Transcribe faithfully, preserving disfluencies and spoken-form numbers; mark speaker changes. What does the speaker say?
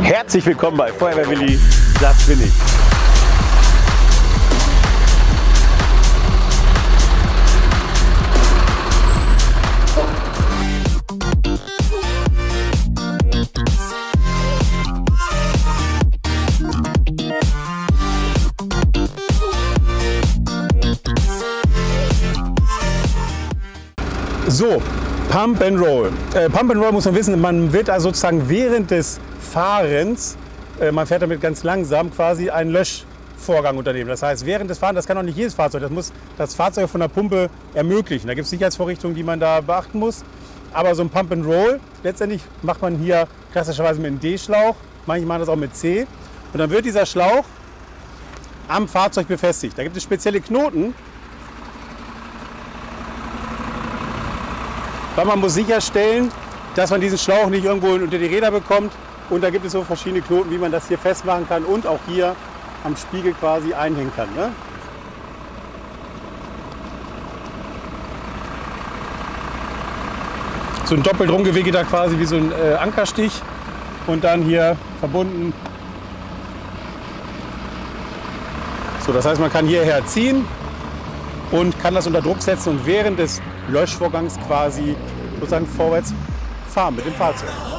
Speaker 1: Herzlich willkommen bei Feuerwehr Willi, das bin ich. So, Pump and Roll. Äh, Pump and Roll muss man wissen, man wird also sozusagen während des Fahrens, äh, man fährt damit ganz langsam, quasi einen Löschvorgang unternehmen. Das heißt, während des Fahrens, das kann auch nicht jedes Fahrzeug, das muss das Fahrzeug von der Pumpe ermöglichen. Da gibt es Sicherheitsvorrichtungen, die man da beachten muss. Aber so ein Pump and Roll, letztendlich macht man hier klassischerweise mit einem D-Schlauch, manche machen das auch mit C. Und dann wird dieser Schlauch am Fahrzeug befestigt. Da gibt es spezielle Knoten, weil man muss sicherstellen, dass man diesen Schlauch nicht irgendwo unter die Räder bekommt. Und da gibt es so verschiedene Knoten, wie man das hier festmachen kann und auch hier am Spiegel quasi einhängen kann. Ne? So ein doppelt rumgewickelter quasi wie so ein äh, Ankerstich und dann hier verbunden. So, das heißt, man kann hierher ziehen und kann das unter Druck setzen und während des Löschvorgangs quasi sozusagen vorwärts fahren mit dem Fahrzeug.